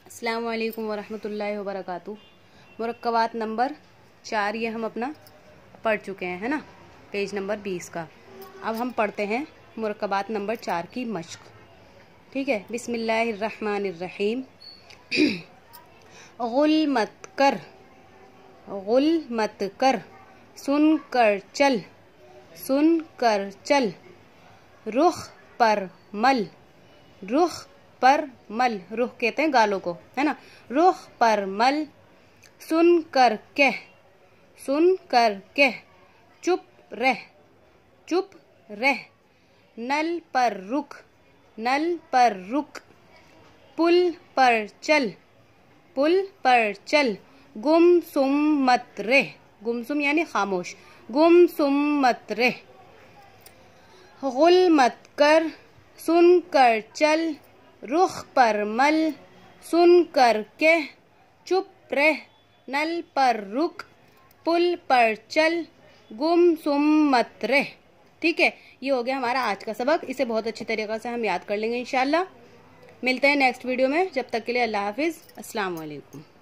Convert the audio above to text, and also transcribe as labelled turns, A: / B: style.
A: अस्सलाम वालेकुम वरहमतुल्लाहि वबरकातुह। मुरक्कबात नंबर 4 ये हम अपना पढ़ चुके हैं, है ना, पेज नंबर 20 का। अब हम पढ़ते हैं मुरक्कबात नंबर 4 की मश्क। ठीक है, बिस्मिल्लाहिर्रहमानिर्रहीम। गुल मत कर, गुल मत कर, सुन कर चल, सुन कर चल, रुख पर मल, रुख पर मल, रुख कहते हैं गालों को, है ना, रुख पर मल, सुन कर कह, सुन कर कह, चुप रह, चुप रह, नल पर रुक, नल पर रुक, पुल पर चल, पुल पर चल, गुमसुम मत रह, गुमसुम यानी खामोश, गुमसुम मत रह, गुल मत कर, सुन कर चल, रुख पर मल, सुन कर कह, चुप रह, नल पर रुक, पुल पर चल, गुमसुम मत रह। ठीक है, ये हो गया हमारा आज का सबक। इसे बहुत अच्छी तरीके से हम याद कर लेंगे इंशाल्लाह। मिलते हैं नेक्स्ट वीडियो में, जब तक के लिए अल्लाह हाफिज़, अस्सलाम वालेकुम।